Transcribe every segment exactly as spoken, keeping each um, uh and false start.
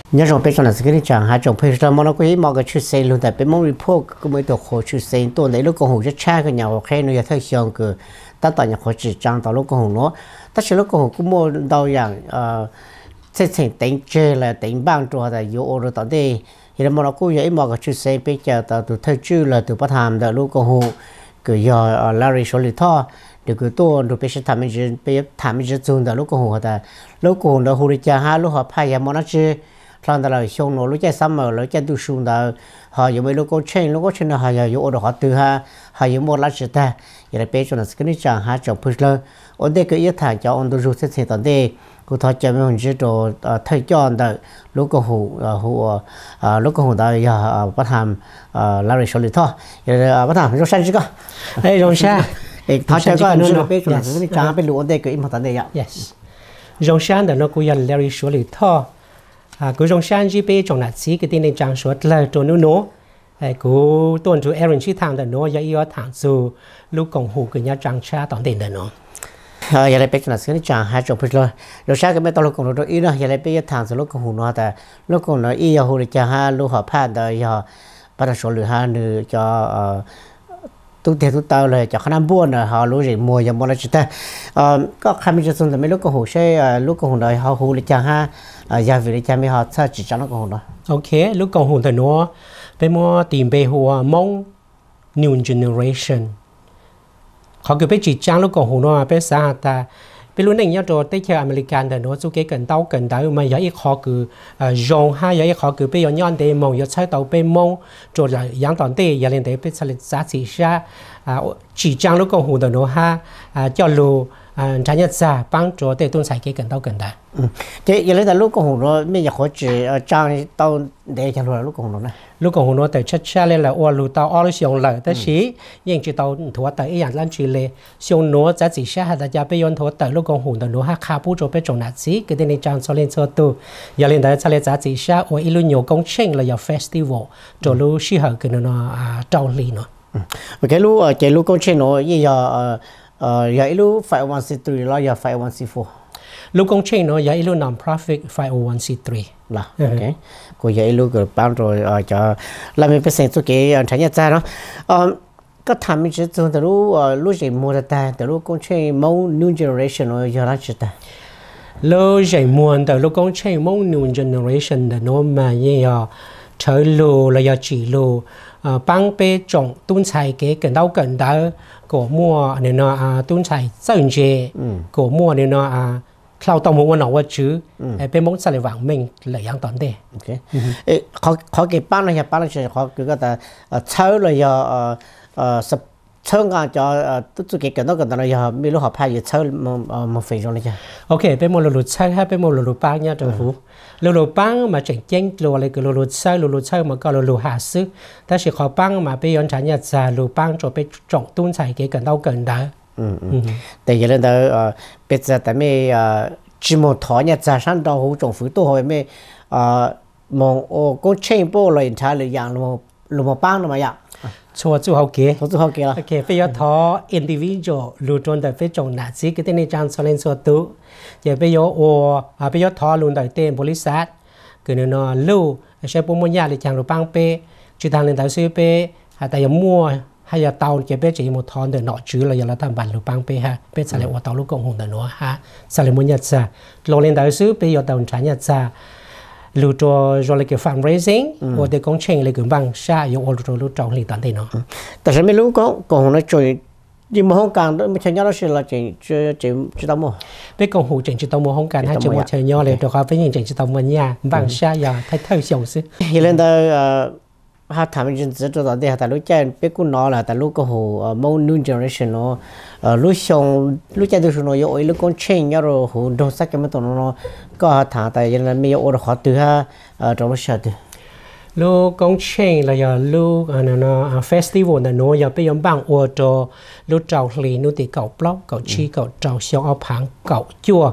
nhớ rằng bây giờ là cái chẳng hai chồng bây giờ mà nó có ý mà cái chuyện xây luôn tại bên mong report cũng mới được hồ chuyện xây tôi lấy lúc con hồ rất cha cái nhà khen nó thấy xong cứ ta tại nhà họ chỉ trang tao lúc con hồ nó ta chỉ lúc con hồ cũng mua đâu dạng xây thành tính chơi là tính bang cho là yếu rồi tao đi thì là mà nó cũng vậy mà cái chuyện xây bây giờ tao từ thời chưa là từ bắt hàm là lúc con hồ cứ giờ Larry số lý thọ được cứ tôi được bây giờ thằng mình bây giờ thằng mình dùng là lúc con hồ ta lúc con hồ là hồ đi cha ha lúc họ phải mà nó chơi làm đó là xong nó lúc chơi sắm mà lúc chơi tu sung đó họ dùng mấy lúc có chơi lúc có chơi là họ dùng đồ họ từ ha họ dùng một lá chita vậy là bây giờ là cái này chẳng ha chọn phơi lơ ở đây cái ý thằng cho ông tôi rút sẽ thế tận đây cô thọ cho mình chỉ đồ thay cho đó lúc có hồ hồ lúc có hồ đó giờ bắt hàm Larry số lý thọ vậy là bắt hàm rong san chứ có đây rong san thọ cho có nữa bây giờ là cái này chẳng bên lúa đây cái ý mà tận đây ạ yes rong san đó nó cũng là Larry số lý thọ à cứ trong sáng chỉ biết trong nát xí cái tin này trang số là cho nó nó, ai cứ tuần chú Aaron chỉ thằng đó nó, giờ yêu thằng chú lúc còn hú cái nhà trang cha tận tiền đó nó. à giờ này biết là cái trang hai chục rồi, rồi sáng cái mấy tao lúc còn nó ít nữa, giờ này biết thằng chú lúc còn hú nó ta, lúc còn nó yêu hú được cha ha, lúc họ phá đó giờ bắt đầu số lượng ha nữa cho tôi thấy tôi tao là cho khả năng buôn là họ lúc gì mua giờ mua là chỉ ta có khai mình cho xong rồi mấy lúc có hồ xe lúc có hồ đời họ hồ lịch cha ha giờ về lịch cha mấy họ sao chỉ cho nó có hồ đó. Ok lúc còn hồ thì nó bây mua tìm về hồ mong new generation họ cứ biết chỉ trang lúc còn hồ nó biết sao ta bây lúc này nhớ rồi tới theo American thì nó chú cái cần tàu cần tàu mà giờ ít họ cứ dùng ha giờ ít họ cứ bây giờ nhon để mong giờ sai tàu bên mong rồi là yang toàn để giờ lên để biết sao giá trị ra chỉ trang lúc còn hồ thì nó ha cho lù trái nhật ra帮助để tuân sai cái cần tàu cần tàu. Thế giờ lấy lúc còn hồ nó bây giờ họ chỉ trang tàu để cho lúc còn hồ nó. Lúc còn hồ nó tới chắc chắn là ô lù tàu ô lù xiong lợi,แต่是ยัง只tàu thua tớiอย่างนั้นchỉ là xiong nó giá trị sẽ là giá bây giờ thua tới lúc còn hồ nó nó ha khá bù cho bây giờ nát gì cái này trang số lên số tu, giờ lên tới sẽ là giá trị sẽ ô ít lúc nhiều công trình là giờ festival, cho lúc xí hợp cái nó trao lì nó. Cái lúc cái lúc công trình nó giờ giờ ít lúc five oh one c three là giờ five oh one c four. Lúc công trình nó giờ ít lúc non-profit five oh one c three. Là ok, cô dạy lúc rồi bao rồi ở cho làm mấy percent số cái trái nhật ra đó, có tham mình chỉ từ từ lúc lúc gì mua ra ta từ lúc con chơi mẫu new generation rồi giờ ra chưa ta, lúc gì mua từ lúc con chơi mẫu new generation là nó mà như là chơi lô là giờ chỉ lô帮被种东菜给更到更到个mua nên nó东菜增值，个mua nên nó sau tàu một nào chứ, bên mong sẽ là vàng mình là yang toàn đấy. Ok, họ họ cái bán này bán này họ cứ cái ta chơi là giờ sập chơi ngang cho tất cả cái đó cái đó là giờ mấy lúc họ phải giờ chơi một phần rồi chứ. Ok, bên mong lulu chơi hay bên mong lulu bán nha trời phú, lulu bán mà chỉnh chỉnh lulu lại cái lulu chơi lulu chơi mà có lulu hạ sức, ta chỉ họ bán mà bây giờ trả nhà già lulu bán cho bên trồng tuôn xài cái cần đâu cần đó. tại giờ lên đó bây giờ tại mấy chỉ một thỏi nhà giá sản đó hỗ trợ phứ tôi hỏi mấy mong ô có chain bộ lại thay lại dạng luôn luôn một bang mà dạng cho chú học kế cho chú học kế là ok bây giờ thọ individual luôn trong đời phải trồng nát gì cái tên này trang số lên số tự giờ bây giờ ô bây giờ thọ luôn đời tên police cái này nó lưu sẽ bộ môn nhà để trang được bang pe chỉ thằng lên đời suy pe hay tại giờ mua hay là tàu chỉ biết chỉ một thon để nọ chứ là giờ là thằng bạn lục băng pe ha biết sao lại qua tàu lúc cộng hồn để nó ha sao lại muốn nhặt ra lô lên đại sứ bây giờ tàu trả nhặt ra lưu cho rồi là cái fundraising hoặc để công trình là cái bằng xa dùng ô tô lúc trong lì toàn thế nó tại sao mấy lúc có còn nó chơi nhưng mà không càng đó mới chơi nhau đó là chỉ chỉ chỉ chỉ tao mua biết công hồ chỉ chỉ tao mua không càng hay chỉ một chơi nhau là được với những chỉ tao mua nhà bằng xa giờ thay thay sống xí hiện lên đó ha thằng mình chỉ cho tao để tại lúc chơi biết cũng nó là tại lúc có hồ mẫu new generation nó lúc xong lúc chơi được nó yêu lúc con change nhau rồi hồ đồ sắc cái mấy tụi nó có thằng tại giờ là mấy ô họ từ ha trong cái từ lúc con change là giờ lúc nó festival là nó giờ bây giờ bằng ô tô lúc trào lì nó thì cậu block cậu chi cậu trào xiong áo phẳng cậu chua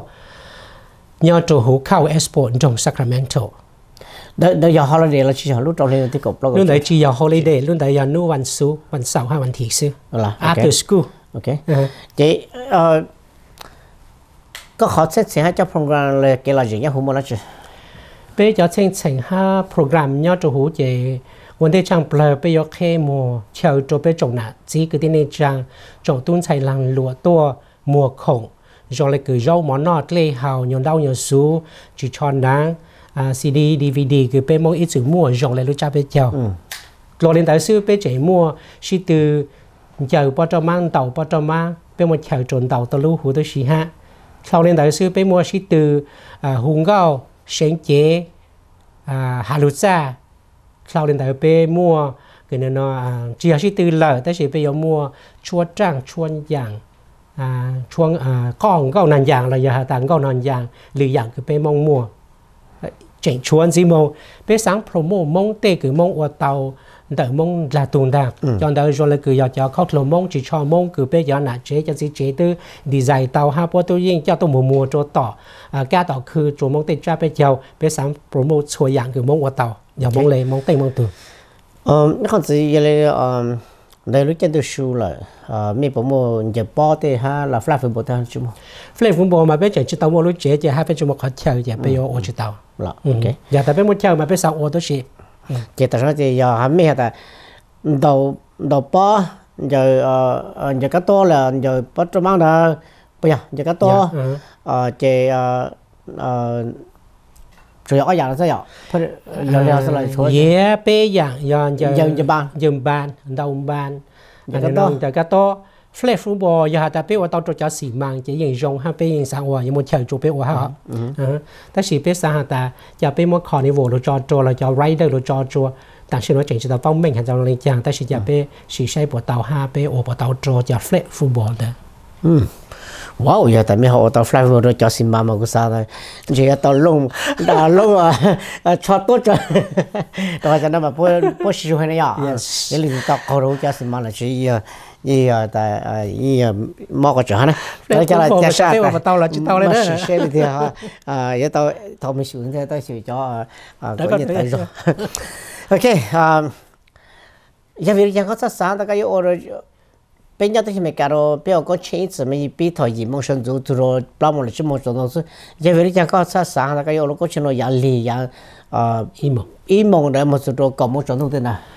nhau trò hú khao expo trong Sacramento đó đó giờ holiday là chỉ lúc trong này thì cậu blog lúc đấy chỉ giờ holiday lúc đấy giờ nuวันศุกร์วันเสาร์hayวันthị sư là after school ok vậy có họ sẽ sẽ cho program là cái là gì nhá hôm nay chứ bây giờ trên thành ha program nhau cho hữu chế vấn đề chẳng bờ bây giờ khi mùa chờ cho bây trồng nát chỉ cái này chẳng trồng tuôn xài lăng lúa to mùa khổng rồi lại cứ rau món nọ lê hào nhon đau nhon sú chỉ tròn đáng xê đê đê vê đê cứ bây mỗi ít sự mua rồi lại lúc cha bây giờ rồi lên tới xưa bây chế mua chỉ từ chờ bao cho mang tàu bao cho mang bây một chờ trộn tàu tàu lúa hữu tới xí ha sau lên tới xưa bây mua chỉ từ hùng gạo sáng chế hà lụt ra sau lên tới bây mua cái này nó chỉ là chỉ từ lợ tới chỉ bây giờ mua chua trang chua giang chua con gạo nàn giang là giờ hạ tàng gạo nàn giang lì giang cứ bây mong mua chỉnh chuan gì mong bây sáng promo mong tê cứ mong ở tàu đợi mong là tuần đàng cho đợi rồi là cứ giờ cho khóc lồ mong chỉ cho mong cứ bây giờ nãy chế cho gì chế từ design tàu ha bữa tôi yên cho tôi mùa mùa cho tỏ cả tàuคือchỗ mong tê cha bây giờ bây sáng promo xuôi dạng cứ mong ở tàu giờ mong lấy mong tê mong từ ờ nó còn gì vậy là đây lúc trên tôi show là mấy bộ môn giờ bỏ thì ha là flat football thôi chứ mà flat football mà bây giờ chỉ tàu mua lúc chế chỉ hai bây giờ một khó chơi giờ bây giờ ở chỉ tàu là ok giờ tại bây giờ chơi mà bây giờ ở đó chỉ chỉ tại sao thì giờ hàm mấy hạt đầu đầu bỏ giờ giờ cái to là giờ bỏ cho mang đó bây giờ giờ cái to chỉ rồi ở nhà là sao vậy? Giờ giờ sao lại thôi? Yeah, bây giờ giờ giờ giờ ban giờ ban đầu ban giờ cái to giờ cái to flat football giờ ta bây giờ tao cho xì mang chỉ dùng dùng ha bây giờ sáng qua giờ một chơi chụp bây giờ ha, ta chỉ bây giờ ta giờ bây giờ carnival rồi cho cho là cho rider rồi cho cho 但是我真是到方面看到你讲，但是就被是谁不到哈被我不到做叫 flat football 的。 嗯，哇，呀，但没好到 flat football 叫什么嘛个啥的，这个到龙到龙啊，啊，差多着，到现在嘛不不喜欢了呀，这里到高楼叫什么了？是一一啊，在啊一啊，毛个叫呢？大家来介绍。 我到了，知道了。 是谁的哈？啊，也到他们喜欢在到学校啊啊，关键在说。OK 啊，因为人家说啥，大家有order，别人都是没干了，不要搞钱子，没比他一毛钱做做了，不么了这么做东西。因为人家说啥，大家有了搞钱了压力压啊一毛一毛的么做到搞么做东西呢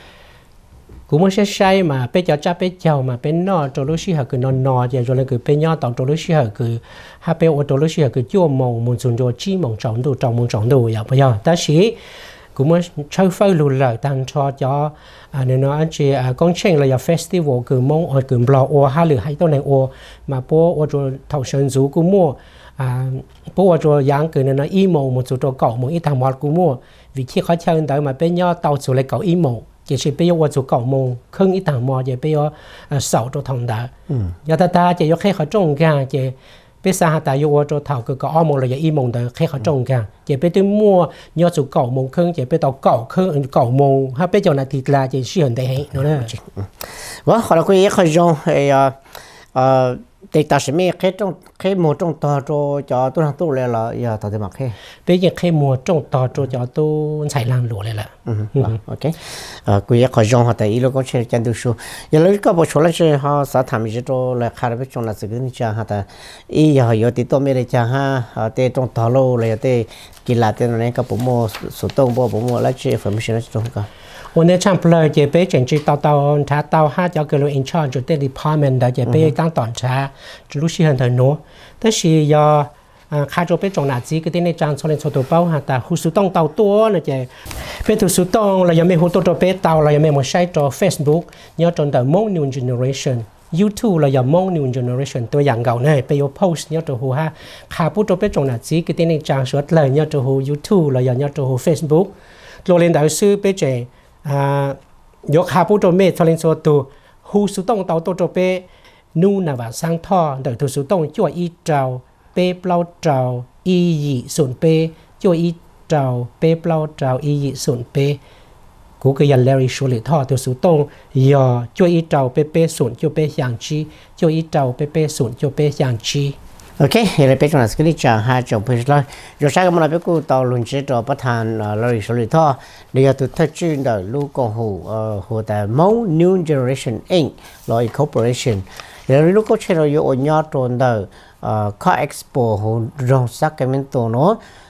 ？cũng mới sai mà bây giờ cha bây giờ mà bên nó cho lúc xưa cứ nó nó giờ rồi là cứ bên nhau tàu cho lúc xưa cứ hai bên ô tô lúc xưa cứ chua mông muốn dùng cho chi mông trồng đồ trồng mông trồng đồ vậy bây giờ ta sĩ cũng mới chơi phơi lùi lại tăng cho cho à nên nó anh chị à con chênh là giờ festival cứ mông ở cứ bò ô hai lửa haiตัวnày ô mà bố ô cho thầu sơn rú cũng mua à bố ô cho giang cứ nên nó im mông một số cho cậu một ít thằng mọt cũng mua vì khi khó chơi tới mà bên nhau tàu số lại cậu im mông chỉ是bây giờ我做搞梦，坑一档么就bây giờ少做同的，要他他就要开好中间，就bây giờ ta要我做头个搞梦了要一梦的开好中间，就bây giờ mua要做搞梦坑，就bây giờ搞坑搞梦，他bây giờ那地啦就是很得很，喏嘞。 我后来可以开用哎呀，呃。แต่ตาสิมีแค่ต้องแค่หมดต้องต่อโจจอตัวทางตู้เลยละอย่าต่อที่มาแค่เป็นอย่างแค่หมดต้องต่อโจจอตู้ใส่ลางหลวเลยละอืมโอเคอ่ากูอยากขอจองเขาแต่อีลูกก็เชื่อจันดูชูอย่าเลยก็บอกชวนแล้วเชื่อเขาสาธารณะโจเลยขาดไปจงละสิ่งนี้จ้าฮะแต่อีอย่าอยู่ติดตัวไม่ได้จ้าฮะแต่ต้องต่อโลเลยแต่กีฬาแต่นั้นก็ผมโมสุดตรงบ่ผมโมแล้วเชื่อฝันไม่เชื่อตรงกันวันนี้ช่างเพลย์จะไปเจนจีต่อต่อช้าต่อห้าจะเกิดอินชาร์จุดเดลิพาร์เมนต์ได้จะไปตั้งตอนช้าจะรู้สิเห็นเถอะเนาะแต่สิยาข้าจะไปจงหน้าจีก็ได้ในจานโซเลนโซตัวเป้าหาแต่หูสุต้องเตาตัวนะจะเป็นตัวสุต้องเรายังไม่หูตัวตัวเป็ดเตาเรายังไม่มาใช้ตัว Facebook ย้อนจนแต่มอง New Generation YouTube เรายังมอง New Generation ตัวอย่างเก่าเนี่ยไปยกโพสต์ย้อนตัวหูฮะข้าพูดตัวไปจงหน้าจีก็ได้ในจานสวดเลยย้อนตัวหู YouTube เรายังย้อนตัวหู Facebook เราเรียนแต่ซื้อไปเจอ่ายกหาผู้โจเมททอลินโซตูฮูสุต้องเตาโตโจเปนู่นน่ะว่าสร้างท่อเดี๋ยวทูสุต้องจ่วยอีเจ้าเปเปล่าเจ้าอีหยี่ส่วนเปจ่วยอีเจ้าเปเปล่าเจ้าอีหยี่ส่วนเปกูก็ยันแล้วอีชัวร์เลยท่อทูสุต้องยอจ่วยอีเจ้าเปเปส่วนจ่วยเปอย่างชีจ่วยอีเจ้าเปเปส่วนจ่วยเปอย่างชี OK，现在别种那是个你讲哈，就不是了。有啥个么那别个到轮子着不谈呃，老里手里头，你要都特指的路公户呃，或者 Mount New Generation Incorporated 来 Corporation，然后如果去了有我伢做的呃，Car Expo 和让啥个面多喏，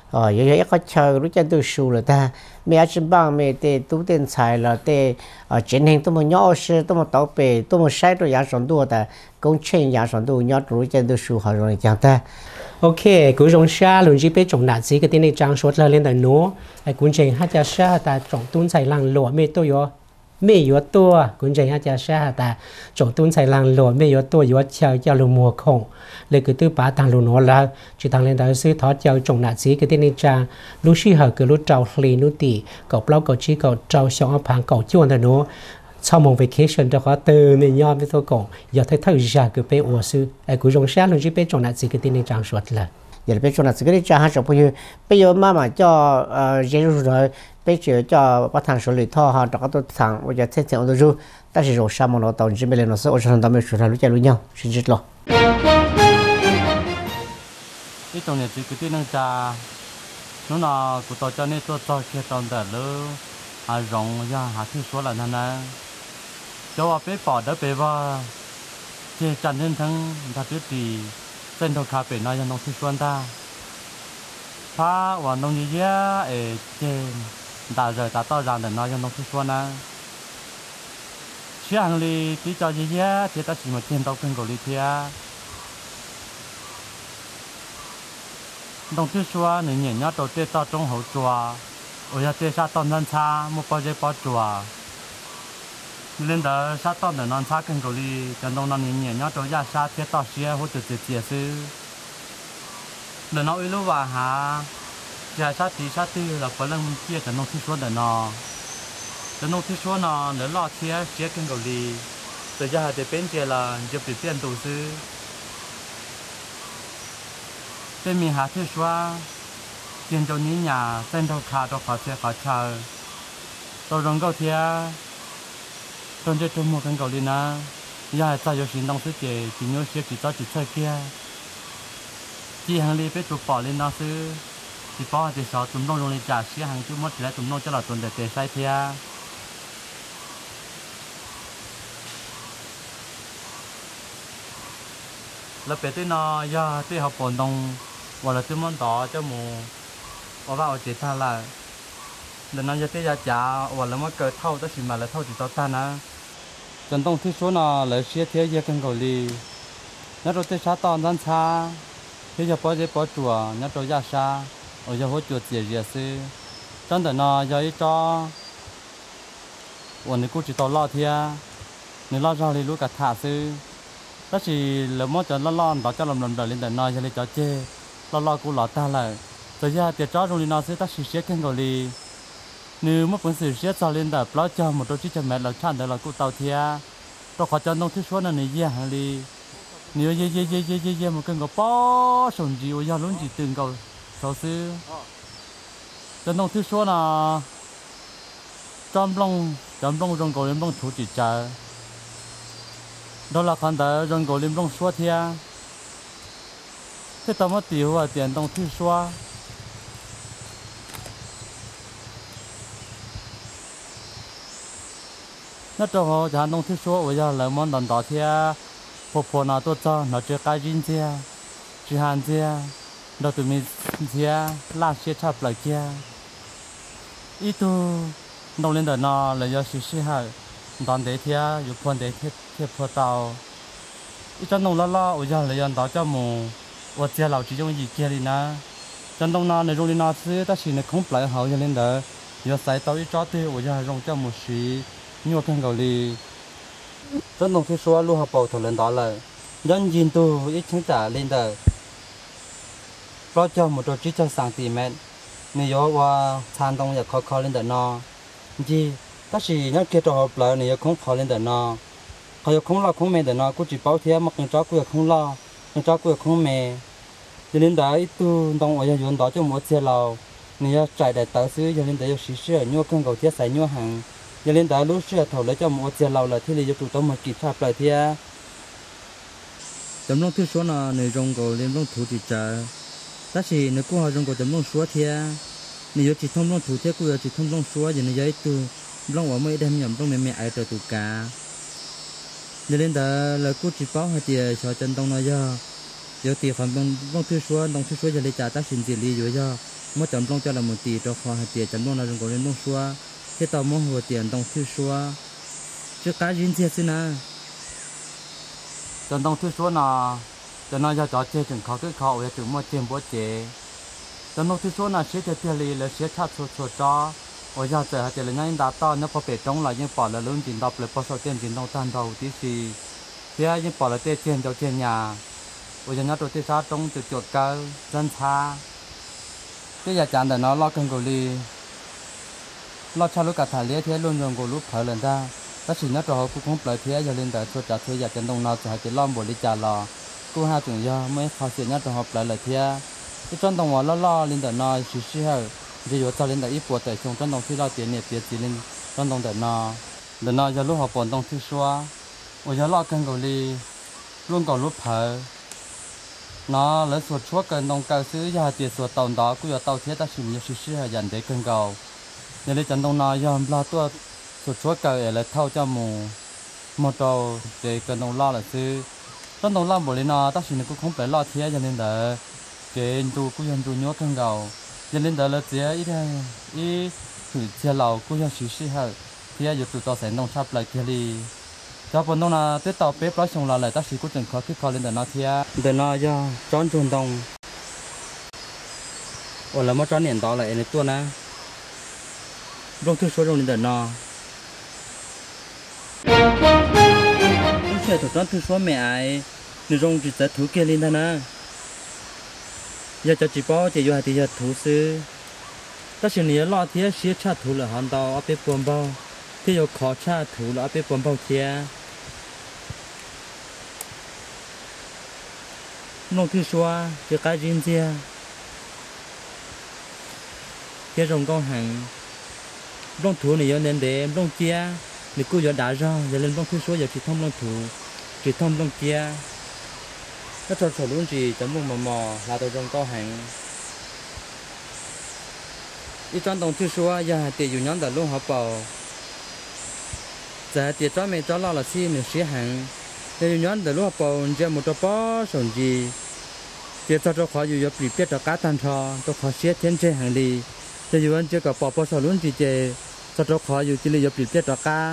ờ giờ giờ có chờ lúc chân tôi sưu là ta mẹ trên bang mẹ tê tú tiền xài là tê ở trên hình tôi một nhỏ sư tôi một tàu bể tôi một sai tôi giá sản đua ta công trình giá sản đua nhỏ lúc chân tôi sưu họ rồi chẳng ta ok cứ rong xa luôn chỉ biết trồng nát gì cái tên này trang suốt là lên tại nó ai cũng chỉ hát cha xa ta trồng tuôn xài lăng lụa mẹ tôi yo mẹ yo tua cũng chỉ hát cha xa ta trồng tuôn xài lăng lụa mẹ yo tua yo chờ cho luôn mùa không lấy cái thứ ba tăng luôn nó là chỉ tăng lên tới sự thoát cho trồng nát gì cái tên này trang lúc xí hở cái lúc trâu lì lúc tì cậu bao cậu chỉ cậu trâu xong ở phẳng cậu chuồn tại nó sau một vacation cho họ từ này nhau với tôi còn giờ thấy thời gian cứ bé ủa sư ai cũng rong xa luôn chỉ bé trồng nát gì cái tên này trang suốt là giờ bé trồng nát gì cái trang hát xong bây giờ bây giờ mà mà cho dễ rồi bây giờ cho bắt thằng số liệu thọ họ cho các tôi thằng bây giờ thế thì ông tôi rồi ta chỉ rồi sao mà nó tàu chỉ bên nó sẽ ở trong tàu mình sửa lại lúc chạy lúc nhau xin chết lo cái trồng này chỉ cái tên năng trà nó là của tàu cho nên tôi cho kia trồng để lỡ à rong ra hạt thứ số làนั่น นะ cho bé bỏ đỡ bé vào chơi chăn lên thằng ta biết gì trên đầu cà phê nói cho nó thứ số ta phá và nông gì á ê chơi ta rồi ta to rằng để nói cho nó thứ số na chứ hàng li tí cho gì á thì ta chỉ một tiền tàu cân của li thia đồng thứ số này nhảy nhót đầu tiên tao trong hậu chùa ở nhà tiền sát tôm non xa một bao nhiêu bao chùa lên đó sát tôm để non xa cân của li cho đông non nhảy nhót đầu nhà sát thiết tao xia hỗ trợ tiền tiền sư để nó yêu và hả nhà sát tí sát tư là có lần kia cho nó thứ số để nó để nó thứ số nó để lo thiết xia cân của li từ giờ để bên kia là giúp được tiền đầu tư bên mình hạ thứ số tiền cho những nhà tên đầu khá cho khó xe khó chờ tôi rong câu thia tôi chơi chung một cái cầu đi na giờ ta có xin đồng sự chế chỉ nhớ xe chỉ cho chỉ chơi kia chỉ hàng đi biết chụp bỏ lên nó sư chỉ bỏ thì sao tụm nông lên trả xe hàng chú mất lại tụm nông cho là tuần để để sai thia là bé tới nó giờ tới học bổn đồng hoặc là tới món đó cho mù và vào chỉ tha là lần nào giờ tới giờ trả hoặc là mất cỡ thâu tới chỉ mà là thâu chỉ tao ta na chân đông thứ số nào là xe thế giờ cần cầu li nhớ rồi tới sát tòn gian xa thế giờ bỏ giờ bỏ chùa nhớ rồi ra xa ở giờ hỗ trợ tiền gì sư chân để nó giờ ít cho và nếu cô chỉ tao lo thia nếu lo ra thì lúc cả thả sư đó chỉ là mỗi trận lo lo đó cho làm làm đời lên để nói cho lên cho chơi lo lo cô lo ta lại rồi giờ tiền chó rồi nó sẽ ta sử dụng cái gọi là nếu mất phần sử dụng cho lên để lo cho một đôi chiếc cho mẹ là chăn để là cô tàu thia tôi khó cho nông thứ số này này gì hàng đi nếu gì gì gì gì gì gì một cái gọi bó sồn gì ở giờ luôn chỉ từng gọi sáu sư cho nông thứ số là trong lòng trong lòng trong gọi lên lòng thủ chỉ trả đó là khán giả rong gò lim rong xóa thia thế tao mất tiêu và tiền đồng thứ xóa nó cho họ trả đồng thứ xóa bây giờ là món đòn đỏ thia phổ phổ nào tốt cho nó chưa cái gì thia chỉ hàn thia đó tụi mình thia la xe chập lại kia ít tu đồng lên đời nó là do sự suy hại đòn để thia dù phun để thiết thiết phô tàu ít chân đông lo lo ở giờ là dân đó cho mù ở chia lão chỉ trong gì kia đi na chân đông na này rồi đi na xứ ta chỉ là không phải hậu cho nên đó giờ sai tàu ít chó thì ở giờ rong cho một xí nhiều cái cầu đi chân đông thì số luôn học bảo thủ lên đó là dân nhìn tu ít chứng trả lên đó lo cho một đôi chỉ cho sáng tỷ mẹ nếu qua san đông giờ khó khó lên đó nó gì ta chỉ nhớ kia cho lại này không khó lên để nó họ không lo không mẹ để nó cũng chỉ bảo thế mà con chó cũng không lo con chó cũng không mẹ cho nên đấy tu đông ở dưới đó cho một xe lầu này chạy để tới xứ cho nên đấy xí xí nhua con cầu thiết xài nhua hàng cho nên đấy lúc xưa thầu lấy cho một xe lầu là thế này cho tụi tôi mà kịp sắp lại thế tấm lòng thứ số là này rong cầu lên lòng thủ thì trả ta chỉ nếu cô họ rong cầu tấm lòng số thế nếu chỉ thông lòng thủ thế cô chỉ thông lòng số thì nó giấy tu long ở mấy đêm nhầm trong mẹ mẹ ai trở tụ cá nên đó là cô chỉ bảo hai tiền cho chân đông nói giờ giờ tiền phần đông đông thứ số đông thứ số giờ lấy trả ta xin tiền đi rồi giờ mua chấm long cho là một tỷ cho khoa tiền chấm long là dùng của lên long xua thế tao mua hồ tiền đồng thư xua chứ cái gì thiệt xin à chấm đồng thư xua nà cho nó cho cho chơi chừng khó cái khó vậy chừng mua tiền bố chế chấm đồng thư xua nà sẽ chơi tiền lì là sẽ chặt xua xua cho ôi giờ giờ thì là nhanh đã to nó có bể trống là nhưng bỏ là luôn chỉ đọc là bỏ số tiền chỉ đâu tan đầu tí gì thế nhưng bỏ là tiền tiền cho tiền nhà ôi giờ nó đầu tiên sao trong từ chuột cao dân xa cái giờ chẳng để nó lo cần gửi đi lo cho lúc cả thải lẽ thế luôn rồi gửi lúc phải lần ra tất nhiên nó rồi cũng không phải thế giờ lên đời số trả thuê giờ chân đông nào sẽ chỉ lo một đi trả lò cô hai tuần giờ mới khó xử nhất rồi học lại lời thế cái chân đông họ lo lo lên đời nó chỉ chỉ hơi giờ giờ cho lên đời ít buộc tại trong chân đông khi lo tiền này tiền chỉ lên chân đông đời nó đời nó giờ lúc học bổn đông thứ xóa ôi giờ lo cần gửi đi luôn còn lúc phải nó lấy số chúa cần đông cao xứ giờ tiền số tàu đó cũng giờ tàu thế ta chỉ nhiều xíu hơi dần để cần cầu giờ lấy chân đông nào giờ lo tua số chúa cần là thâu cho mù một tàu để cần đông lo là xứ chân đông lo bổ lên nó ta chỉ cũng không phải lo thế cho nên là cái tu cũng dân tu nhớ cần cầu cho nên là là thế ít ít thử chơi lầu cũng giờ xíu xíu hơi thì giờ tụi tao sẽ nông sắp lại kia đi cho bọn nó là tết tàu bếp nói xong là lại ta chỉ có chừng khó cái khó lên để nó thia để nó cho tròn tròn đồng ồ là mất tròn nền đó lại này tua na rong thứ số rong lên để nó không phải thuộc tròn thứ số mẹ ai nếu rong chỉ sẽ thú kia lên đó na giờ cho chị bao chị vô hai thì giờ thú sư ta chỉ nhớ lo thia xía chát thú là hoàn tàu ở bếp buồn bao thì giờ khó chát thú là ở bếp buồn bao kia nông thứ xóa chỉ cái riêng chia cái rồng con hàng rong thủ này giờ nên để rong chia thì cô giờ đã ra giờ lên rong thứ xóa giờ chỉ thông rong thủ chỉ thông rong chia nó cho sổ luôn gì chấm vùng mò mò là tàu rong con hàng đi trong đồng thứ xóa giờ tiền dùng nhóm đã luôn học bảo giờ tiền cho mẹ cho lo là xin được xí hàng thì nhóm từ lúc bảo giờ một trò bó sồn gì thì cho cho khó dù bị biết cho cá tan cho cho khó xếp trên trên hàng đi thì dù anh chưa có bỏ bó sồn luôn gì chứ cho cho khó dù chỉ là bị biết cho cá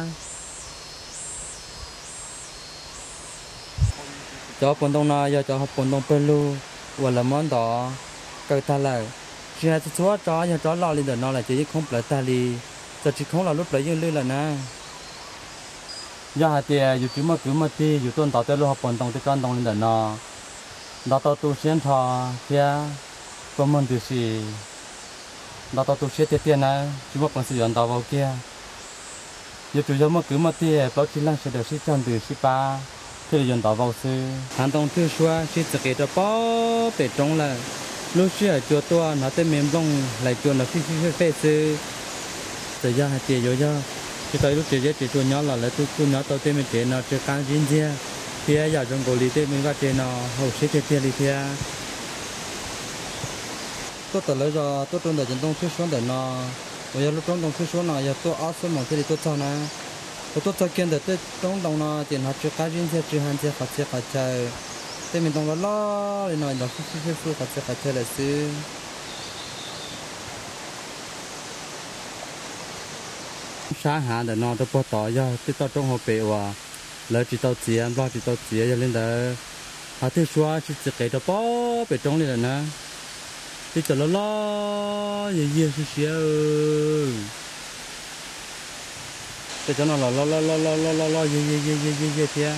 cho bọn đông na giờ cho học bọn đông pelu hoặc là món đó cái ta lại chỉ là số cho giờ cho lo lên được nó là chỉ không phải ta đi cho chỉ không là lúc lấy như là na giờ hạt tiền dù cứ mà cứ mà đi dù tuần tàu tới lúc học bổn tông tới con tông lên đợt nó đào tạo tu sửa thọ kia có môn tu sĩ đào tạo tu sửa tiền tiền này chỉ một con sử dụng tàu vào kia giờ chủ yếu mà cứ mà đi bảo chỉ là sẽ được sĩ chân từ sĩ ba thì dùng tàu vào sư hàng tông thứ xóa sĩ tự kể cho bó bể trống là lúc xưa chùa tua nó tới miền đông lại chùa là phi phi phi phi sư giờ giờ hạt tiền rồi giờ chỉ tới lúc chơi chỉ cho nhỏ là lấy tôi tôi nhỏ tôi tên mình chơi nó chơi càng dính dính thì giờ trong cổ lý tên mình có chơi nó hậu sẽ chơi chơi lý thì tôi tới lấy rồi tôi trong đời chân đông xuất xuống để nó bây giờ lúc trong đông xuất xuống nó giờ tôi áo số mỏng thì tôi cho nó tôi cho kiên để tôi trong đông nó tiền họ chơi càng dính dính chơi hàng chơi phát chơi phát chơi tên mình đông nó lo thì nó nó phi phi phi phát chơi phát chơi là xứ sáng hạ để nó tôi bỏ tỏi ra tôi tao trong hồ bể và lấy chỉ tao chia lo chỉ tao chia cho lên đó à tôi xóa chỉ chỉ cái đó bỏ bể trong này là nè tôi cho nó lo gì gì xíu xíu tôi cho nó lo lo lo lo lo lo lo lo gì gì gì gì gì gì thế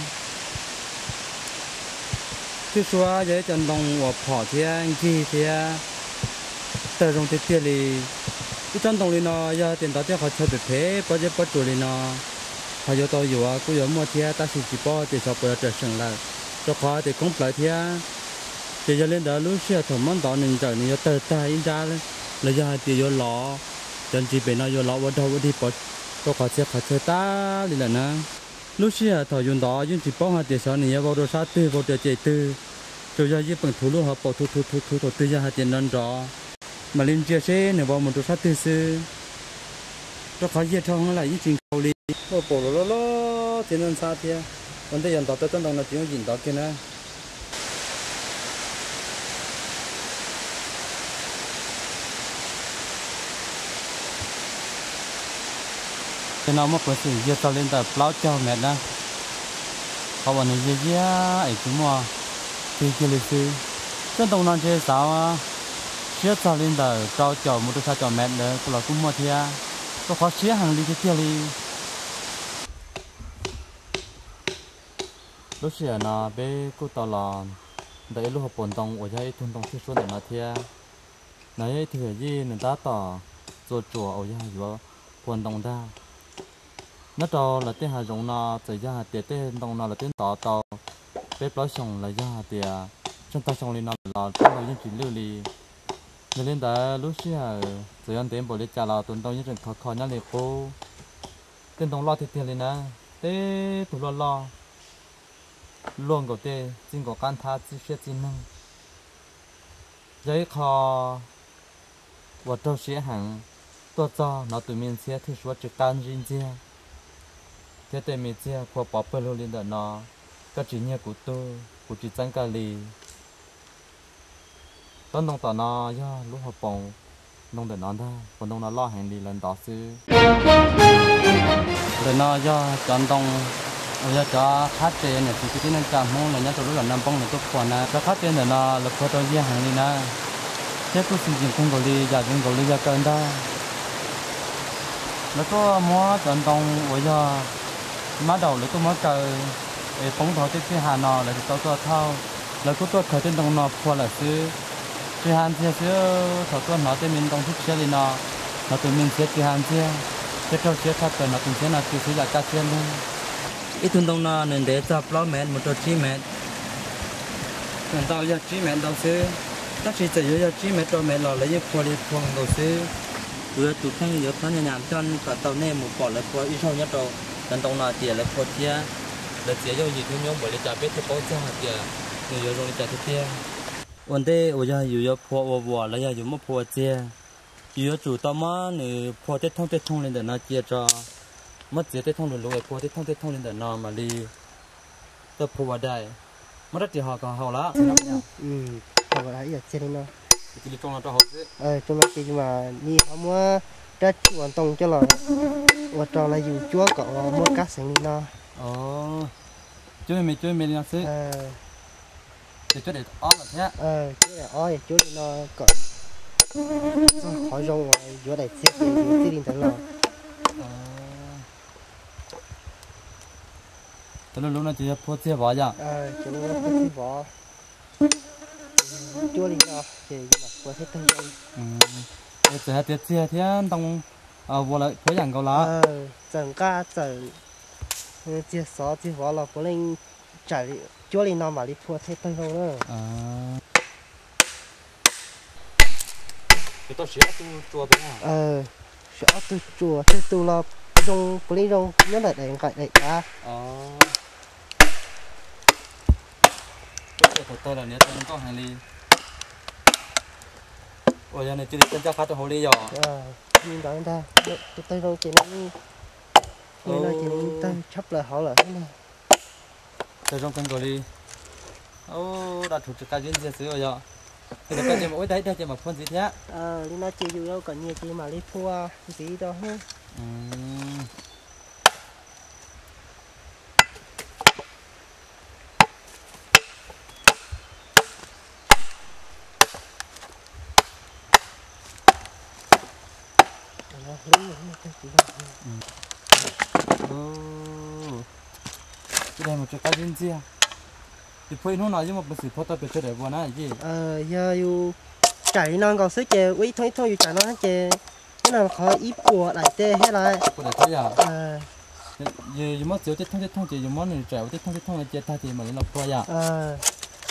tôi xóa vậy cho đồng và bỏ thế gì thế tôi trong thế kia thì cái chân đồng này nó giờ tiền đó thì họ chơi bể phê bao giờ bắt chuột này nó họ giờ tôi vừa cũng vừa mua thia ta chỉ chỉ bao thì sau bây giờ trở lại cho họ thì cũng lại thia thì giờ lên đó lúc xưa thằng món đó nên giờ này tờ ta in ra là giờ thì vừa lọ chân chỉ bên nó vừa lọ vào đâu đi bỏ cho họ chơi họ chơi ta đi là nè lúc xưa thằng dùng đó dùng chỉ bao họ thì sau này vào đồ sát tư vào đồ chạy tư rồi giờ chỉ bằng thủ lúc họ bỏ thủ thủ thủ thủ thủ tư giờ họ tiền nâng rõ mà lên chia sẻ nếu vào một chỗ sát tư sư cho khó dễ trong là những chuyện cầu đi bỏ bỏ lo lo tiền ăn sát thế vấn đề hiện tại tôi đang là chuyện gì đó kia nè cho nó một cái sự giờ tao lên tập lão cho mẹ đó họ bảo này giờ giờ ấy chúng mà thì kia lịch sử chân đồng non chơi sao à xía tao lên tập trao cho một đôi sao cho mẹ nữa cũng là cũng mua thia có khó xía hàng ly kia ly lúc xưa nó bé cô tao là đấy lúc học bổn tông ở đây thôn tông thiết xuân để mà thia nói thì cái gì người ta tỏ rồi chùa ở đây rồi bổn tông ra nó cho là tên hà giống nó tới ra tiền tên tông nó là tên tỏ tàu bé nói xong là ra tiền chân ta xong lên nó là trong đó những chuyện lưu lì nên lên đó lúc xưa thời gian tiền bỏ đi trả là tuần tông những chuyện khó khó nhá liệt cô tên tông lo thì tiền lên nè té tụi lo lo luôn có tê chính có can tha chỉ xét chính năng giấy kho và trâu xía hàng tôi cho nó tụi mình sẽ thì số trực can riêng chia thế tụi mình chia qua bỏ bơ luôn lên đó nó cái chỉ nhẹ của tôi của chỉ trắng cà lì tao nông tao nó do lúc học bổng nông để nó ra còn nông nó lo hành đi lần đó xứ để nó do chọn tông giờ cho phát triển này thì cái nên chạm mông là nhớ tôi là năm bông là tốt còn là cho phát triển là nó là có tôi riêng hàng đi nè thế tôi sử dụng không có đi giờ không có đi giờ cần đó nó có mua chọn tông bây giờ má đầu là tôi mới chơi phóng thổi tới cái hà nọ là tôi tôi thao là tôi tôi khởi trên tông nọ qua là xứ cái hàn xe xứ thổi tôi nói tới mình tông thích xe đi nọ là tụi mình sẽ cái hàn xe cái trâu xe phát tới nó tụi sẽ là cái xứ là cá xe luôn ít thun đông na nên để cho plow mẹ một trò chi mẹ nên tao giờ chi mẹ đâu xứ tất chỉ chỉ giờ chi mẹ cho mẹ lò lấy những khoa đi khoang đâu xứ vừa tụt khăn giờ khăn nhà nhảm cho cả tàu nè một bỏ lại khoa ít sau nhất rồi nên đông na tiền lại khoa chia là chia cho gì thôi nhung bởi để trả biết cho có cho hạt tiền người giờ rồi trả thứ tiền vấn đề ở giờ giờ khoa vào vào là giờ một khoa chia giờ chủ tao mà người khoa tết thông tết thông lên để nó chia cho mất gì tết thông luôn rồi qua tết thông tết thông lên để nọ mà đi tập phù vào đây mất rất nhiều họ còn họ lá ừ họ vào đấy giờ trên nó chỉ trong là cho họ chứ ờ trong đó thì mà đi họ mua trái chuồn tông cho là và trò là dù chúa cọ mua cá sấu nó ồ chơi mình chơi mình là xí ờ để cho để ó là thế ờ chú là oi chú nó cọ khỏi rong ngoài giữa đây xếp để giữa đi tới lò cho nên lúc nào chỉ phô xe bỏ ra ờ cho nên nó phô bỏ chúa đi nó thì mà phô hết thân rồi ừ để hạt tiệt xe thế tông ờ vô lại phô dạng cầu lá ờ chẳng cá chẳng chia sẻ chia bỏ là phô lên chạy chúa đi nó mà đi phô hết thân rồi nữa à thì tôi sẽ tu chùa thế nào ờ sẽ tu chùa tu tu là trong phô lên trong nhớ là để gọi để cá ờ của tôi là nếu tôi có hàng ly ôi giờ này chưa được cho phát cho hồ ly rồi ờ nhìn đó ta tôi tay đâu chỉ nó người nói chỉ tay chấp là họ là thế này tôi trong cân hồ ly ô đã thuộc cái duyên gì xíu rồi giờ thì là cái gì mà ôi đấy đây chỉ mà phân gì thế ờ đi nói chỉ dù đâu còn nhiều chỉ mà đi thua gì đó hết cái này một cái cá duyên gì thì phơi nó nói chứ mà bớt phơi tập cho để buồn á gì ờ giờ dù chạy non còn sứ chè quý thôi thôi dù chạy non chè cái nào khó ít của lại chè hết lại có thể thấy à ờ giờ giờ mất xíu tết thông tết thông chỉ giờ món này trẻ tết thông tết thông là chè ta thì mà nó phơi à ờ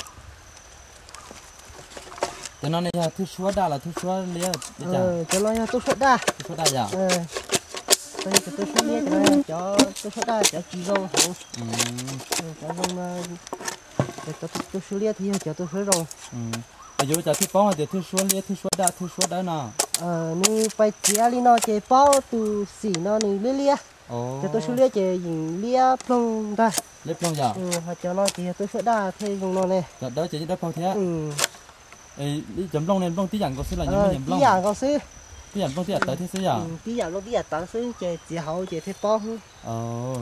cho nên là thứ số đa là thứ số lia ờ cho nó tôi xuất đa thứ số đa dạ ờ tôi cho tôi xuất lia cho nó cho tôi xuất đa cho chỉ rong hổ ừ cho rong cho tôi xuất lia thì cho tôi xuất rong ừ bây giờ cho thứ bóng thì thứ số lia thứ số đa thứ số đa nào ờ nu phải chia li nó chế bao từ xỉ nó nu lia lia ồ cho tôi xuất lia chế dùng lia plong ra lép long dạ ừ họ cho nó thì tôi xuất đa thì dùng nó này dạ đó chỉ đó phong thế ừ ấy đi chấm long này long tí dạng có xí là những ờ nhầm long tí dạng có xí ที่อย่างต้องที่อย่างเต๋อที่ซื้ออย่าง tí giờ lúc tí giờ tao xứ chơi chỉ hậu chơi thế bao hơn เออ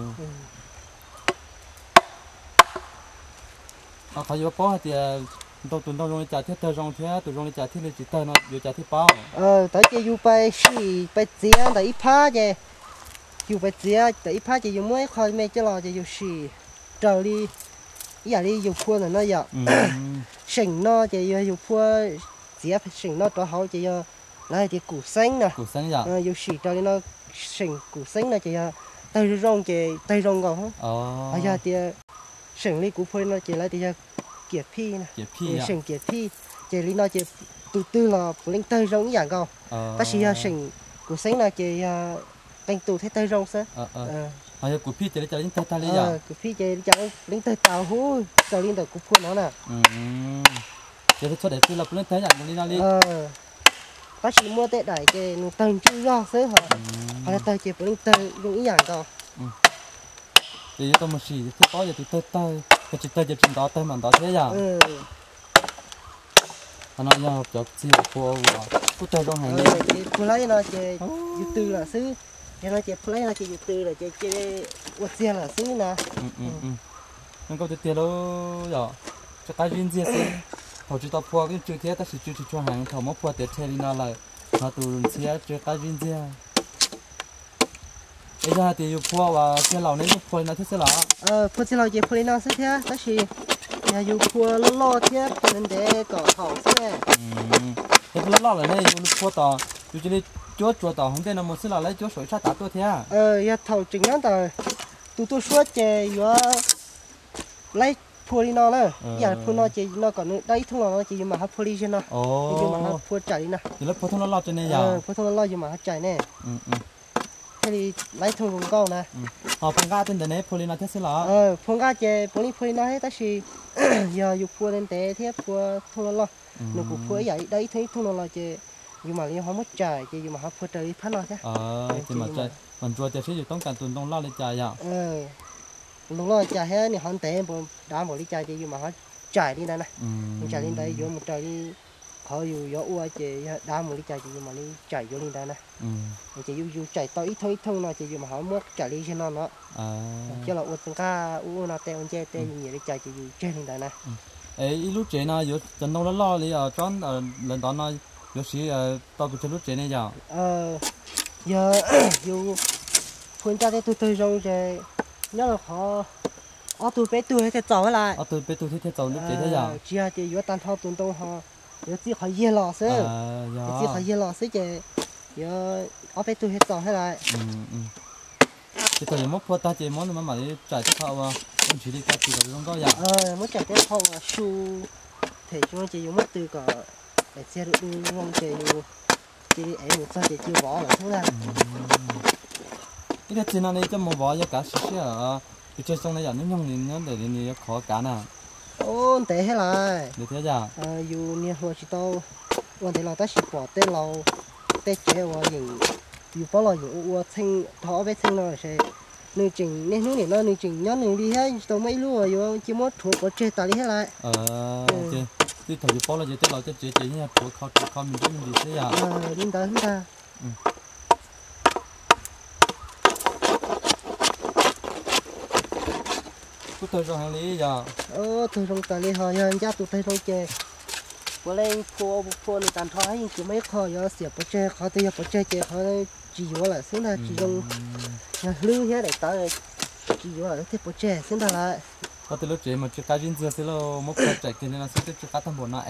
เอาเขาอยู่ป้อเตียตัวตุนต้องลงจ่ายที่เตอร์รงเทียตัวลงจ่ายที่เลยจิตเตอร์เนาะอยู่จ่ายที่ป้อ ờ tới chơi du bay xì bay chia tại ít phá chơi du bay chia tại ít phá chơi du mới khỏi mấy chơi lo chơi du xì trời đi giờ đi du phua là nó giờ อืม sừng nó chơi du phua chia sừng nó cho hậu chơi lại chơi củ xanh nè กูเส้นอย่าง ờ du xì trời nó sừng củ xanh nè chơi tay rong chơi tay rong còn không อ๋อ bây giờ chơi sừng đi củ phơi nó chơi lại chơi kiệt phi nè เจ็บพี่อ่ะ sừng kiệt phi chơi đi nó chơi từ từ là lên tay rong dạng còn เออ ta chỉ sừng củ xanh là chơi canh tù thế tay rong sao เออเออเอาอย่างกูพี่จะได้จะได้ตาตาเลยอ่ะ ờ củ phi chơi chẳng lên tay tàu hú chơi lên tay củ phơi nó nè อืมจะได้ช่วยเด็กคือเราเล่นเท่าอย่างนี้นะลิ ờ ta chỉ mua tệ đại chơi nó tay chưa do sớ hả hay là tay chơi lên tay rong dạng còn เดี๋ยวต้องมาฉีดที่ป้ออย่าติดเตอร์เตอร์ก็จิตเตอร์จะจินต่อเตอร์มันต่อเท่าอย่าง ờ อันนั้นยาวจบสี่พัววัวกูเตอร์ตรงไหน ờ นี่ chơi play nó chơi youtube là sứ chơi nó chơi play nó chơi youtube là chơi chơi quạt xe là sứ nè อืมอืมอืมนั่นก็จะเตี้ยแล้วอย่าจะกลายเป็นเจี๊ยสิเขาจะต่อพัวก็จุดเทียแต่สิจุดช่วงหางเขามาพัวเตะเทลีน่าเลยมาตูนเสียจะกลายเป็นเจี๊ยไอ้ยาเตี้ยอยู่พัวว่าเสียเหล่านี้พัวน่าที่เสียหล่ะ ờ phun xeเราchơi play nó sứ thế ta chỉ nhà youtube lo lo thế nên để có hậu xe อืมเด็กล้อเลยเนี่ยอยู่พัวต่ออยู่จะได้จ้วจ้วต่อของเต้นมันเสียหล่ะแล้วจ้วสวยชาตาตัวเทีย ờ ya thầu chừng ngắn tờ tụi tôi suốt chơi vừa lấy phun đi nó nữa giờ phun nó chơi nó còn đây thông nó chơi mà hấp phun đi cho nó โอ้ nhưng mà hấp phun chạy đi nè เดี๋ยวแล้วพัวทั้งล้อจะเนี่ยอย่า ờ phun thông nó nhưng mà hấp chạy nè อืมอืม thế thì lấy thông cùng câu nè อ๋อพังกาเป็นแต่เนี่ยพัวลีน่าที่เสียหล่ะ ờ phun cá chơi phun đi phun đi nó hết ta chỉ giờ dùng phun lên té thế phun thông nó nó cũng phun vậy đấy thấy thông nó chơi nhưng mà liên không mất chạy chơi nhưng mà hấp phun chạy phát nó chứ เออจะมาใจมันจัวจะใช้อยู่ต้องการตุนต้องล่อเลยจ่ายอย่าง ờ lúc đó chạy hết thì hắn té bọn đá một đi chạy chơi nhưng mà hắn chạy đi nè nè อืม mình chạy lên đây vô một trời đi họ dù gió ua chị đá một đi chạy chị mà đi chạy vô lên đây nè อืม mình chỉ dù dù chạy tới ít thôi ít thôi nó chị dù mà họ muốn chạy đi trên nó nó อ่า cho là ua từng ca ua nó teo chơi teo nhiều đi chạy chị dù chơi lên đây nè เอ้ยลูกเจน่ะอยู่จะน้องล่อเลยอ่ะจอนเออเล่นตอนน่ะอยู่สิเออตอนกูจะลูกเจเนี่ยอย่าง ờ giờ dù phun ra đây tôi tôi rồi chơi nhớ là họ ở tôi bé tôi thì走lại เอาตัวไปตัวที่เที่ยวลูกเจเนี่ยอย่าง chỉ là chị vừa tan thao tuần đông họ vừa chỉ họ dê lò อ่า sớ อย่า chỉ họ dê lò sớ chơi giờ ở bé tôi hết走hết lại อืมอืมที่ตัวยังไม่พอตาเจมอนมันมาเลยจ่ายที่เขาว่าต้องชีวิตการที่เราต้องก็อย่าง ờ mới chạy tới hậu là su thể chúng chỉ dùng mất từ cả để xe được ngon chỉ chỉ ấy một sao chỉ chưa bỏ là thế này นี่ก็จีน่านี่จะมาบอกอย่าการเสียอ่ะอยู่เจส่งในอย่างนี้ยังนี่นั่นเดี๋ยวนี้ขอการน่ะ ôn tệ hết lại เดี๋ยวเที่ยวอย่าง ờ dù nhiều hồi chỉ tao ôn tệ là ta chỉ bỏ tên lâu tên chế và những dù bỏ là những ua thanh thọ bé thanh rồi sẽ nương chỉnh nên hướng này nó nương chỉnh nhớ nương đi hết tao mấy lúc rồi vô chỉ muốn thuộc có chơi tao đi hết lại เออเจที่ถอยป้อเราจะที่เราจะเจเจเนี่ยผัวเขาเขามีด้วยมันดีเสียอย่าง ờ đến tới chúng ta กูตัวเราหันลีอย่าง ờ tôi trong tao đi hồi giờ ra tụi tôi trong chơi bữa lên phô phô này tàn thoái nhưng chỉ mấy kho giờ xỉa bữa chơi khó tôi bữa chơi chơi khó chỉ vô là xứng là chỉ trong nhà lư hết để tới chỉ vô là thích bữa chơi xứng là lại พอตัวลูกเจมันจะการยินเสียสิเราไม่พอใจกินนะสิจะการทำบุญนะเอ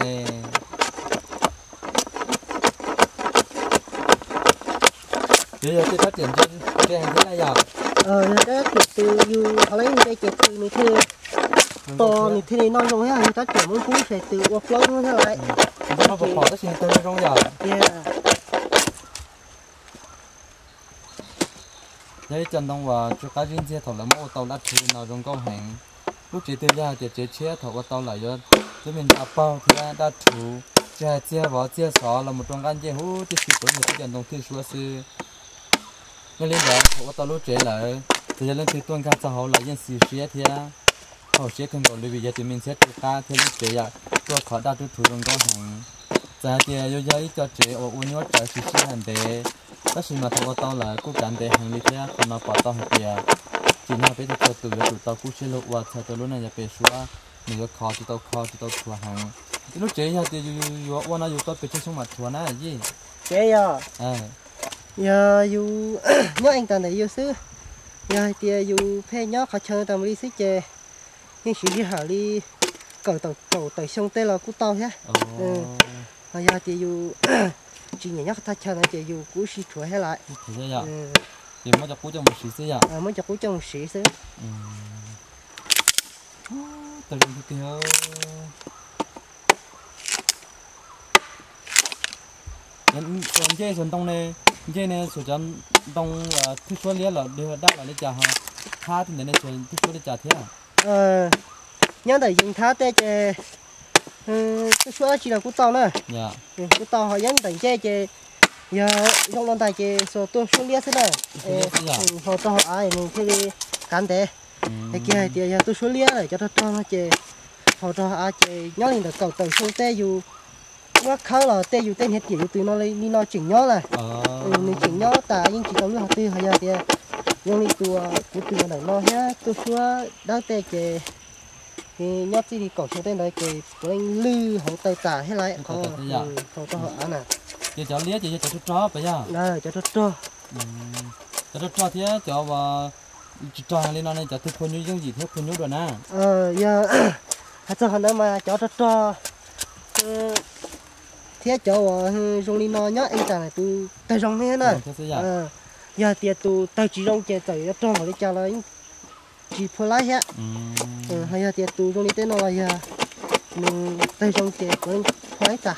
เดี๋ยวจะตัดเสียงจะจะเห็นที่ไหนอย่าง ờ đó kiểu từ dù họ lấy cái kiểu từ này thì to này thì này non rồi á người ta kiểu muốn cũng phải từ qua flow luôn thế lại เราขอตัดสินตัวตรงอย่าง yeah เดี๋ยวจันต้องว่าจะการยินเสียถอดแล้วมั่วตอลัดคืนเราตรงก็แห่งลูกเจตัวยาจะเจเชี่ยถอดว่าตอไหลยศจะเป็นอาเป้าที่ได้ถูจะเจียว่าเจียสอเราหมดตรงกันเจียหูที่สิบตัวที่จันต้องที่ชัวซื้อเงี้ยเลี้ยงแบบถอดว่าตอลูกเจเลยจะจะเล่นที่ตัวการจะเขาไหลยันสีเชี่ยเทียเขาเชี่ยขึ้นก่อนเลยวิญญาณจะมีเชี่ยตัวการเทียลูกเจียตัวขอได้ทุกถูตรงก็แห่งใจ giờ thì yo yo cho chế ở uốn nhớ trở xí xí hành để tất nhiên mà thằng tao là cũng cảm để hành lý thế còn nó bỏ tao hết tiền chỉ là bây giờ tụi tụi tao cũng sẽ lục và chờ tụi lúc nàyจะไปชัวmìnhก็khó tụi tao khó tụi taoชัวhàng lúc chế giờ thì yo uốn nó yo taoไปchơi xuống mặtชัวนะgì chế giờ à giờ dù nhớ anh ta này yêu xứ giờ thì dù phe nhớ khó chơi tao mới xí chế nhưng chỉ đi hả đi cầu tàu cầu tàu sông tê là cú tàu nhá ừ giờ thì dù chỉ nhớ nhắc ta chơi này thì dù cú xí chuối hay lại thế giờ thì mới cho cú cho một xí xí giờ à mới cho cú cho một xí xứ tao đi theo nhân nhân chơi xuân đông này chơi này số trăm đông thức số lia là đưa đáp là lấy trà ha tha thì này xuân thức số lấy trà thế à ờ nhớ để dùng thá tê chè cái số chỉ là cú tàu nữa dạ cú tàu họ nhắn tận chè chè giờ trong lòng tài chè số tôi xuống lia thế này họ tàu họ ai mình khi đi cán tê cái kia thì giờ tôi xuống lia này cho nó cho nó chè họ tàu họ chè nhớ lên được cầu tàu sông tê dù nó khá là tê dù tên hết chỉ từ nó lên đi nó chỉnh nhớ này mình chỉnh nhớ ta nhưng chỉ có lúc họ tư họ giờ thì nhưng đi từ từ từ này nó nhá tôi xuống đang tê chè thì nhót gì thì cổ xuống tên đấy cái anh lư hậu tay tả hết lại họ họ cho họ ăn à giờ cháu lia thì cho cho bây giờ này cho cho cho cho cho thế cháu và cho lên nó này cháu thích phun như những gì thích phun như rồi nè ờ giờ hãy cho họ nữa mà cho cho cho thế cháu dùng đi nó nhá anh chàng này tu tay rong thế này ờ giờ thì tu tay chỉ rong chơi tay cho họ đi cho nó chỉ phơi lá hết ừ hay là tiệt tù trong đi tên nó là giờ mình tay trong tiệt cũng khoái cả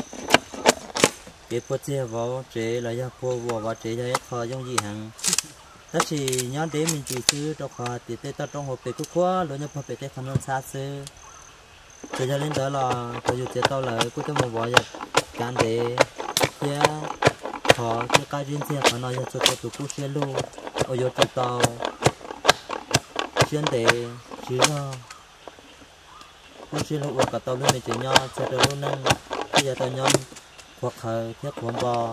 tiệt phơi tiệt vào chế là giờ phơi vào vào chế cho khó trong gì hàng tất chỉ nhớ đến mình chỉ chứ cho khó tiệt tết trong hộp bể cúc quá rồi nhập hộp bể tết khăn non xa xưa rồi cho lên đó là tôi dùng tiệt tao là cứ cho một vài giờ cán để kia khó cái cái riêng tiệt khăn non giờ cho tôi tụ cúc xe luôn ở giờ cho tao chuyên đề chỉ là cũng chỉ là uống cả tàu lên để chỉ nhau cho tàu luôn nè bây giờ tàu nhau hoặc hơi thiết quán bò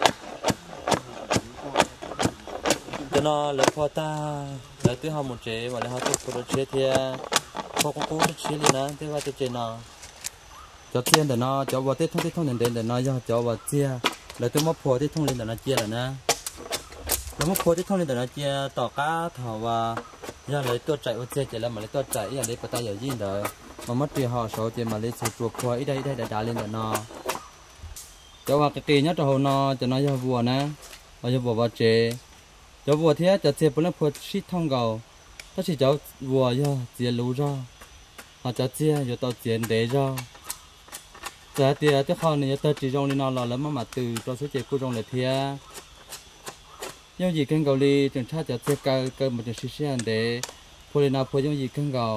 cho nó lấy pho ta lấy tới họ một chế mà lấy họ tiếp tục chế thì họ cũng cũng chế lên nè thếว่าจะchế nào cho tiền để nó cho vào tết thông tết thông đến đến để nó cho cho vào chia lấy tới mất pho tết thông lên để nó chia là nè lấy mất pho tết thông lên để nó chia tỏ cá thảo và giờ lấy tôi chạy ô xe chạy là mà lấy tôi chạy giờ lấy bắt tay ở gì đó mà mất tiền họ số tiền mà lấy số chuột khoai ít đây đây đã đá lên rồi nó cho vào cái tiền nhất cho hồ nó cho nó cho vua nè và cho vua vào chế cho vua thế cho xe bốn lớp phật shit thông cầu tất chỉ cho vua cho tiền lú ra họ cho xe cho tao tiền để ra giờ tiền cái kho này tao chỉ trong đi nó là lắm mà từ cho số tiền cô trong này thế nhưng gì kênh cầu đi trường sát cho xe cơ cơ một trường xí để phơi nào phơi những gì kênh cầu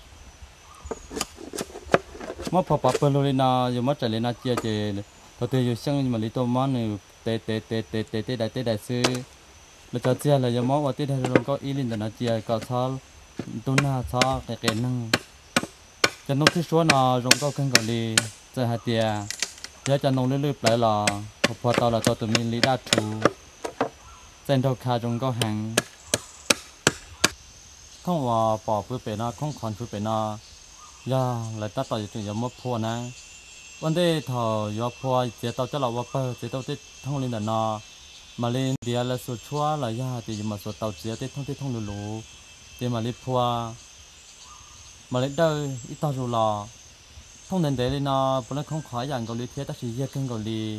mất phập phập phơi lên nào giờ mất chạy lên nào chia chia đầu tiên giờ sang mà lấy tôm món này tê tê tê tê tê tê đại tê đại sư là cho chia là giờ mất vào tê đại rồi có ý lên là chia có sao tuần nào sao cái cái năng cho nó thứ số nào rồi có kênh cầu đi giờ hai tia giờ cho nó lướt lướt lại là phập phập tao là cho tụi mình lấy đa chủ trên đầu khá trong có hàng không vào bỏ phía bên nó không còn phía bên nó giờ lại tắt tàu chỉ giống một phô nè vấn đề thầu do phô chế tàu cho là vấp bơ chế tàu tết thông lên là nó mà lên địa là số chua là giờ thì mà số tàu chế tết thông tết thông lù lù thì mà lên phô mà lên đây ít tàu rồi là thông đến đấy lên nó vẫn không khỏi dạng cầu lý thế ta chỉ giết kênh cầu lý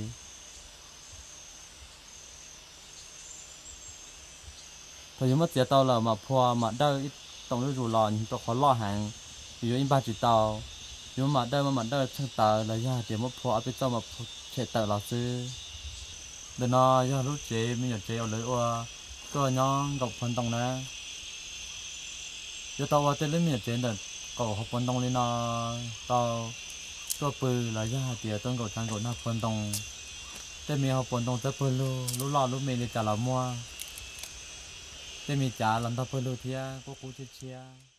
thời mất chế tàu là mà phò mà đây tổng lưu rủ lò nhưng tôi khó lo hàng ví dụ in ba chỉ tàu nhưng mà đây mà mà đây chân tàu là ra chỉ mất phò ở bên trong mà chạy tàu là sư để nó ra lúc chế mình ở chế ở lưới oa cơ nhon gặp phần tông nè giờ tàu ở trên lưới mình ở trên được cầu học phần tông lên nó tàu cơ pư là ra thì tôi cầu trang cầu nó phần tông thế mình học phần tông tới pư lu lu lò lu mình đi trả là mua thế mình trả lần đầu pư lu thì có cú chia chia